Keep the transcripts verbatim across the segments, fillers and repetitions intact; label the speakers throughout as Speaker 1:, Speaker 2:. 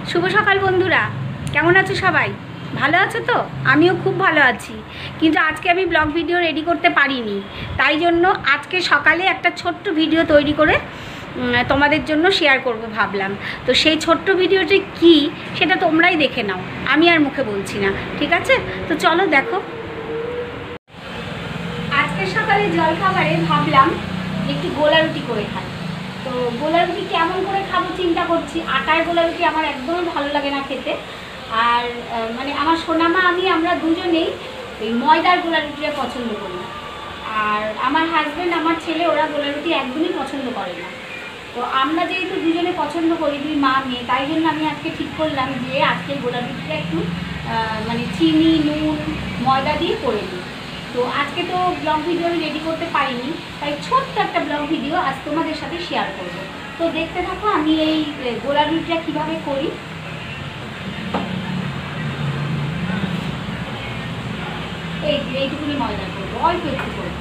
Speaker 1: শুভ সকাল বন্ধুরা, কেমন আছো সবাই? ভালো আছো তো? আমিও খুব ভালো আছি, কিন্তু আজকে আমি ব্লগ ভিডিও রেডি করতে পারিনি। তাই জন্য আজকে সকালে একটা ছোট্ট ভিডিও তৈরি করে তোমাদের জন্য শেয়ার করব ভাবলাম। তো সেই ছোট্ট ভিডিওটি কি সেটা তোমরাই দেখে নাও, আমি আর মুখে বলছি না, ঠিক আছে? তো চলো দেখো। আজকে সকালে জলখাবারে ভাবলাম একটু গোলা রুটি করে খাই। তো গোলা রুটি কেমন করে খাবো চিন্তা করছি। আটার গোলা রুটি আমার একদমই ভালো লাগে না খেতে, আর মানে আমার সোনামা আমি আমরা দুজনেই ওই ময়দার গোলা রুটিটা পছন্দ করি, আর আমার হাজব্যান্ড আমার ছেলে ওরা গোলা রুটি একদমই পছন্দ করে না। তো আমরা যেহেতু দুজনে পছন্দ করি, দুই মা মেয়ে, তাই জন্য আমি আজকে ঠিক করলাম যে আজকে গোলা রুটিটা একটু মানে চিনি নুন ময়দা দিয়ে করে নিই। তো আজকে তো ব্লগ ভিডিও আমি রেডি করতে পারিনি, তাই ছোট্ট একটা ব্লগ ভিডিও আজ তোমাদের সাথে শেয়ার করব। তো দেখতে থাকো আমি এই গোলা রুটিটা কীভাবে করি। এই এইটুকুনি ময়দা করবো, অল্প একটু করবো।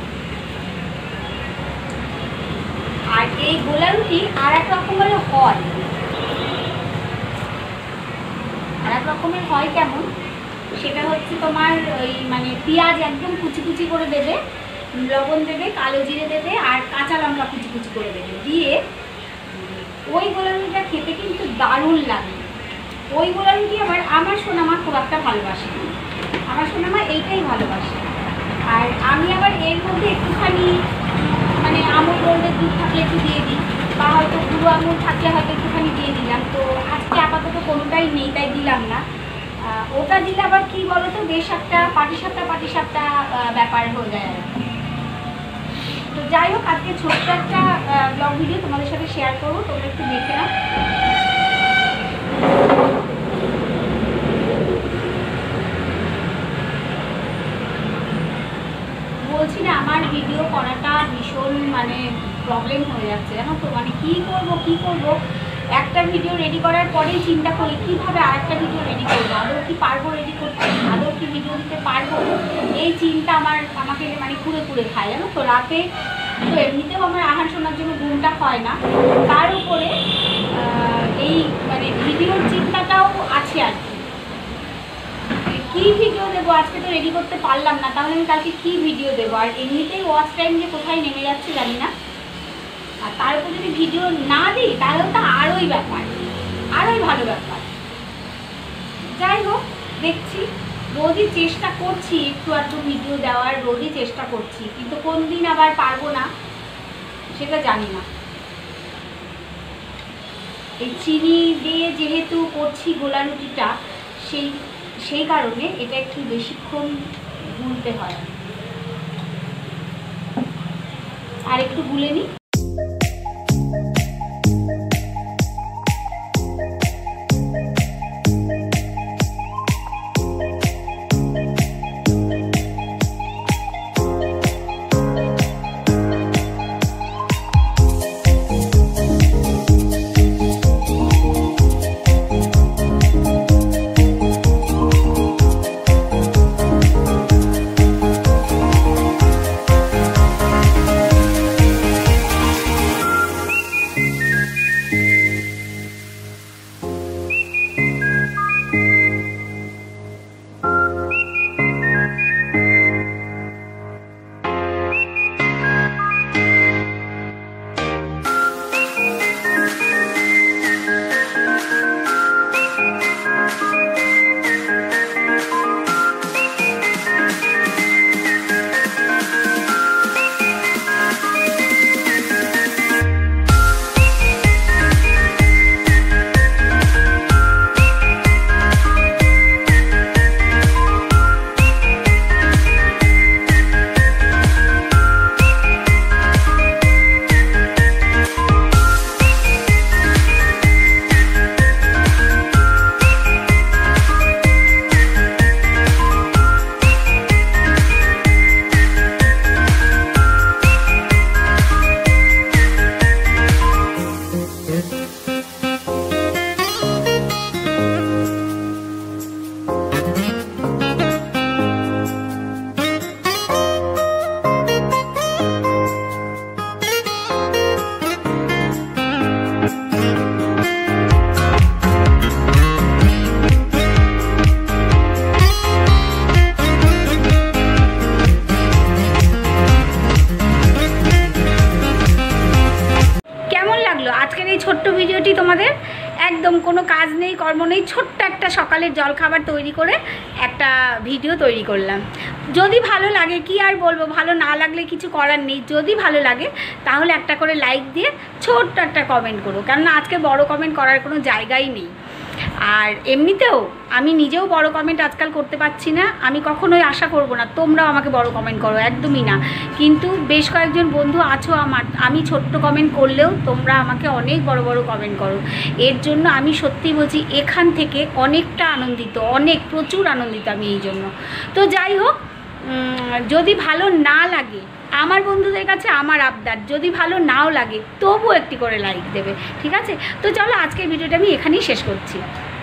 Speaker 1: আর এই গোলা রুটি আর এক রকমের হয়, আর এক রকমের হয় কেমন সেটা হচ্ছে তোমার ওই মানে পেঁয়াজ একদম কুচি কুচি করে দেবে, লবণ দেবে, কালো জিরে দেবে, আর কাঁচা লঙ্কা কুচি কুচি করে দেবে, দিয়ে ওই গোলা রুটিটা খেতে কিন্তু দারুণ লাগে। ওই গোলা রুটি আবার আমার সোনামা খুব একটা ভালোবাসে, আমার সোনামা এইটাই ভালোবাসে। আর আমি আবার এর মধ্যে একটুখানি মানে আমুল গোল্ডের দুধ থাকলে একটু দিয়ে দিই, বা হয়তো গুঁড়ো আমুল থাকলে হয়তো একটুখানি দিয়ে দিলাম। তো আজকে আপাতত কোনোটাই নেই, তাই দিলাম না। ওটা দিলে আবার কী বলো তো, বেশ একটা পাটিসাপটা পাটিসাপটা ব্যাপার হয়ে যায়। তো যাই হোক, আজকে ছোট্ট একটা ব্লগ ভিডিও তোমাদের সাথে শেয়ার করবো, তোমরা একটু দেখে নাও। বলছি না, আমার ভিডিও করাটা ভীষণ মানে প্রবলেম হয়ে যাচ্ছে, জানো তো। মানে কী করবো কী করবো একটা ভিডিও রেডি করার পরেই চিন্তা করি কীভাবে আরেকটা ভিডিও রেডি করবো, আদৌ কি পারবো রেডি করতে, আদৌ কি ভিডিও দিতে পারবো, এই চিন্তা আমার আমাকে মানে কুড়ে কুড়ে খায়, জানো তো। রাতে তো এমনিতেও আমার আহার শোনার জন্য ঘুমটা হয় না, তার উপরে এই মানে ভিডিওর চিন্তাটাও আছে আর কি। কী ভিডিও দেবো, আজকে তো রেডি করতে পারলাম না, তাহলে আমি কালকে কী ভিডিও দেবো। আর এমনিতেই ওয়াচ টাইম যে কোথায় নেমে যাচ্ছে জানি না, আর তার উপর যদি ভিডিও না দিই তাহলে তো আরোই ব্যাপার, আরোই ভালো ব্যাপার। যাই হোক, দেখছি, রোজই চেষ্টা করছি একটু আধটু ভিডিও দেওয়ার, রোজই চেষ্টা করছি, কিন্তু কোন দিন আবার পারবো না সেটা জানি না। এই চিনি দিয়ে যেহেতু করছি গোলা রুটিটা, সেই সেই কারণে এটা একটু বেশিক্ষণ গুলতে হয়। আর একটু গুলে নিই। কোনো কাজ নেই, কর্ম নেই, ছোট্ট একটা সকালের জলখাবার তৈরি করে একটা ভিডিও তৈরি করলাম। যদি ভালো লাগে, কি আর বলবো, ভালো না লাগলে কিছু করার নেই। যদি ভালো লাগে তাহলে একটা করে লাইক দিয়ে ছোট্ট একটা কমেন্ট করো, কেননা আজকে বড় কমেন্ট করার কোনো জায়গাই নেই। আর এমনিতেও আমি নিজেও বড় কমেন্ট আজকাল করতে পারছি না, আমি কখনোই আশা করব না তোমরাও আমাকে বড় কমেন্ট করো, একদমই না। কিন্তু বেশ কয়েকজন বন্ধু আছো আমার, আমি ছোট্ট কমেন্ট করলেও তোমরা আমাকে অনেক বড় বড় কমেন্ট করো। এর জন্য আমি সত্যি বলছি এখান থেকে অনেকটা আনন্দিত, অনেক প্রচুর আনন্দিত আমি এই জন্য। তো যাই হোক, যদি ভালো না লাগে, আমার বন্ধুদের কাছে আমার আবদার, যদি ভালো নাও লাগে তবু একটি করে লাইক দেবে, ঠিক আছে? তো চলো আজকের ভিডিওটা আমি এখানেই শেষ করছি।